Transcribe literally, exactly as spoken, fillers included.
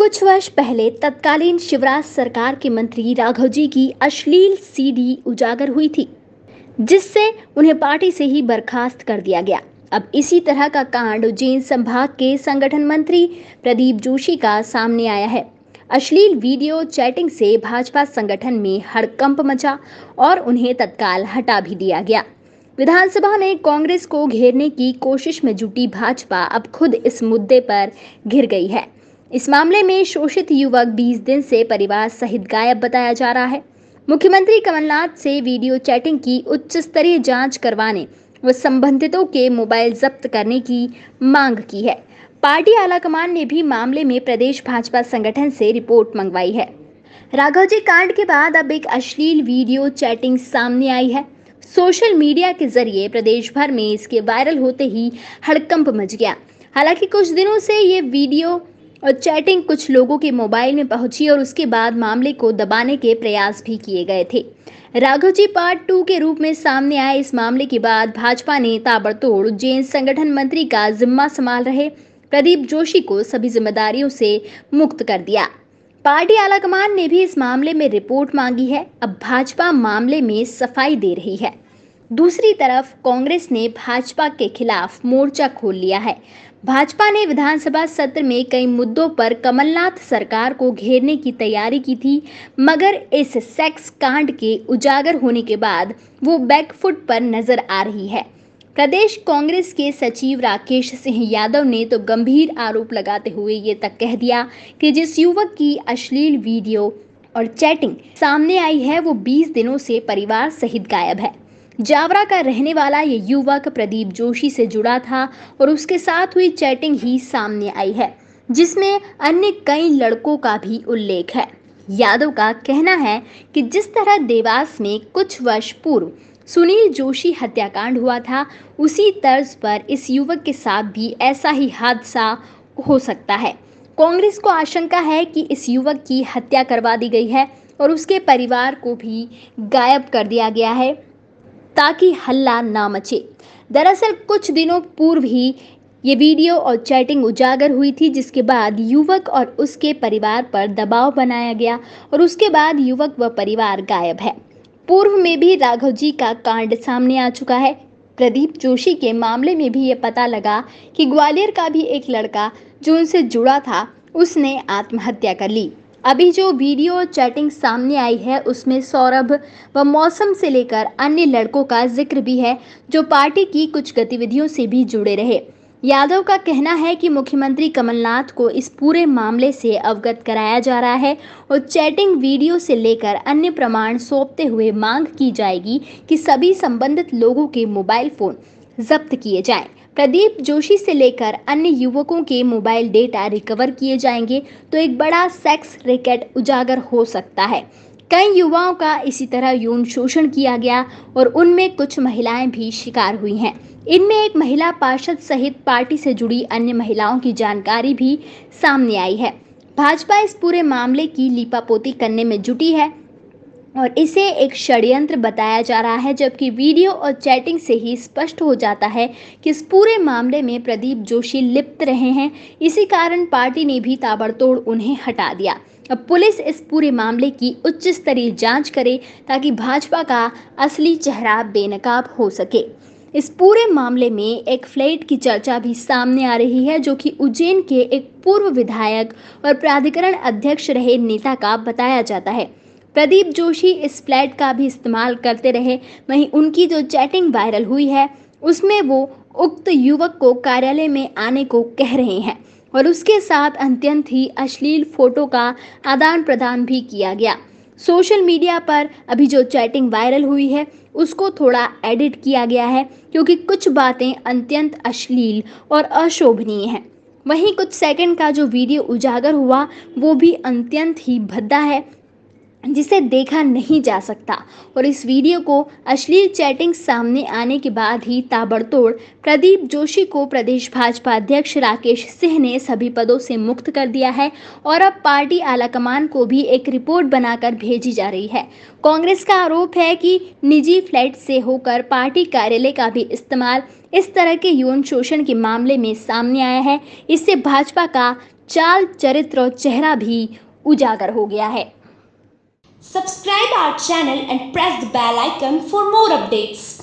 कुछ वर्ष पहले तत्कालीन शिवराज सरकार के मंत्री राघव जी की अश्लील सीडी उजागर हुई थी, जिससे उन्हें पार्टी से ही बर्खास्त कर दिया गया। अब इसी तरह का कांड उज्जैन संभाग के संगठन मंत्री प्रदीप जोशी का सामने आया है। अश्लील वीडियो चैटिंग से भाजपा संगठन में हड़कंप मचा और उन्हें तत्काल हटा भी दिया गया। विधानसभा में कांग्रेस को घेरने की कोशिश में जुटी भाजपा अब खुद इस मुद्दे पर घिर गई है। इस मामले में शोषित युवक बीस दिन से परिवार सहित गायब बताया जा रहा है। मुख्यमंत्री कमलनाथ से वीडियो चैटिंग की उच्च स्तरीय जांच करवाने व संबंधितों के मोबाइल जब्त करने की मांग की है। पार्टी आलाकमान ने भी मामले में प्रदेश भाजपा संगठन से रिपोर्ट मंगवाई है। राघव जी कांड के बाद अब एक अश्लील वीडियो चैटिंग सामने आई है। सोशल मीडिया के जरिए प्रदेश भर में इसके वायरल होते ही हड़कंप मच गया। हालांकि कुछ दिनों से ये वीडियो और चैटिंग कुछ लोगों के मोबाइल में पहुंची और उसके बाद मामले को दबाने के प्रयास भी किए गए थे। राघव जी पार्ट टू के रूप में सामने आए इस मामले के बाद भाजपा ने ताबड़तोड़ उज्जैन संगठन मंत्री का जिम्मा संभाल रहे प्रदीप जोशी को सभी जिम्मेदारियों से मुक्त कर दिया। पार्टी आलाकमान ने भी इस मामले में रिपोर्ट मांगी है। अब भाजपा मामले में सफाई दे रही है। दूसरी तरफ कांग्रेस ने भाजपा के खिलाफ मोर्चा खोल लिया है। भाजपा ने विधानसभा सत्र में कई मुद्दों पर कमलनाथ सरकार को घेरने की तैयारी की थी, मगर इस सेक्स कांड के उजागर होने के बाद वो बैकफुट पर नजर आ रही है। प्रदेश कांग्रेस के सचिव राकेश सिंह यादव ने तो गंभीर आरोप लगाते हुए ये तक कह दिया कि जिस युवक की अश्लील वीडियो और चैटिंग सामने आई है वो बीस दिनों से परिवार सहित गायब है। जावरा का रहने वाला ये युवक प्रदीप जोशी से जुड़ा था और उसके साथ हुई चैटिंग ही सामने आई है, जिसमें अन्य कई लड़कों का भी उल्लेख है। यादव का कहना है कि जिस तरह देवास में कुछ वर्ष पूर्व सुनील जोशी हत्याकांड हुआ था, उसी तर्ज पर इस युवक के साथ भी ऐसा ही हादसा हो सकता है। कांग्रेस को आशंका है कि इस युवक की हत्या करवा दी गई है और उसके परिवार को भी गायब कर दिया गया है ताकि हल्ला ना मचे। दरअसल कुछ दिनों पूर्व ही ये वीडियो और चैटिंग उजागर हुई थी, जिसके बाद युवक और उसके परिवार पर दबाव बनाया गया और उसके बाद युवक व परिवार गायब है। पूर्व में भी राघव जी का कांड सामने आ चुका है। प्रदीप जोशी के मामले में भी ये पता लगा कि ग्वालियर का भी एक लड़का जो उनसे जुड़ा था, उसने आत्महत्या कर ली। अभी जो वीडियो चैटिंग सामने आई है उसमें सौरभ व मौसम से लेकर अन्य लड़कों का जिक्र भी है जो पार्टी की कुछ गतिविधियों से भी जुड़े रहे। यादव का कहना है कि मुख्यमंत्री कमलनाथ को इस पूरे मामले से अवगत कराया जा रहा है और चैटिंग वीडियो से लेकर अन्य प्रमाण सौंपते हुए मांग की जाएगी कि सभी संबंधित लोगों के मोबाइल फोन जब्त किए जाएं। प्रदीप जोशी से लेकर अन्य युवकों के मोबाइल डेटा रिकवर किए जाएंगे तो एक बड़ा सेक्स रैकेट उजागर हो सकता है। कई युवाओं का इसी तरह यौन शोषण किया गया और उनमें कुछ महिलाएं भी शिकार हुई हैं। इनमें एक महिला पार्षद सहित पार्टी से जुड़ी अन्य महिलाओं की जानकारी भी सामने आई है। भाजपा इस पूरे मामले की लीपापोती करने में जुटी है और इसे एक षड्यंत्र बताया जा रहा है, जबकि वीडियो और चैटिंग से ही स्पष्ट हो जाता है कि इस पूरे मामले में प्रदीप जोशी लिप्त रहे हैं। इसी कारण पार्टी ने भी ताबड़तोड़ उन्हें हटा दिया। अब पुलिस इस पूरे मामले की उच्च स्तरीय जांच करे ताकि भाजपा का असली चेहरा बेनकाब हो सके। इस पूरे मामले में एक फ्लैट की चर्चा भी सामने आ रही है जो कि उज्जैन के एक पूर्व विधायक और प्राधिकरण अध्यक्ष रहे नेता का बताया जाता है। प्रदीप जोशी इस फ्लैट का भी इस्तेमाल करते रहे। वहीं उनकी जो चैटिंग वायरल हुई है उसमें वो उक्त युवक को कार्यालय में आने को कह रहे हैं और उसके साथ अत्यंत ही अश्लील फोटो का आदान प्रदान भी किया गया। सोशल मीडिया पर अभी जो चैटिंग वायरल हुई है उसको थोड़ा एडिट किया गया है क्योंकि कुछ बातें अत्यंत अश्लील और अशोभनीय हैं। वहीं कुछ सेकंड का जो वीडियो उजागर हुआ वो भी अत्यंत ही भद्दा है, जिसे देखा नहीं जा सकता और इस वीडियो को अश्लील चैटिंग सामने आने के बाद ही ताबड़तोड़ प्रदीप जोशी को प्रदेश भाजपा अध्यक्ष राकेश सिंह ने सभी पदों से मुक्त कर दिया है और अब पार्टी आलाकमान को भी एक रिपोर्ट बनाकर भेजी जा रही है। कांग्रेस का आरोप है कि निजी फ्लैट से होकर पार्टी कार्यालय का भी इस्तेमाल इस तरह के यौन शोषण के मामले में सामने आया है। इससे भाजपा का चाल, चरित्र और चेहरा भी उजागर हो गया है। Subscribe our channel and press the bell icon for more updates.